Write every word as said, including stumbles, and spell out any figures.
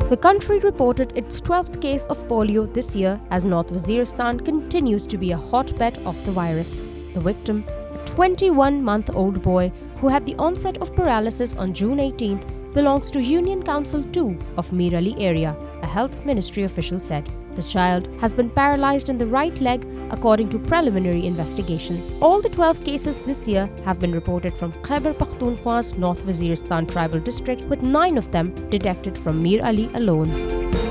The country reported its twelfth case of polio this year as North Waziristan continues to be a hotbed of the virus. The victim, a twenty-one-month-old boy who had the onset of paralysis on June eighteenth, belongs to Union Council two of Mir Ali area, a health ministry official said. The child has been paralyzed in the right leg according to preliminary investigations. All the twelve cases this year have been reported from Khyber Pakhtunkhwa's North Waziristan tribal district, with nine of them detected from Mir Ali alone.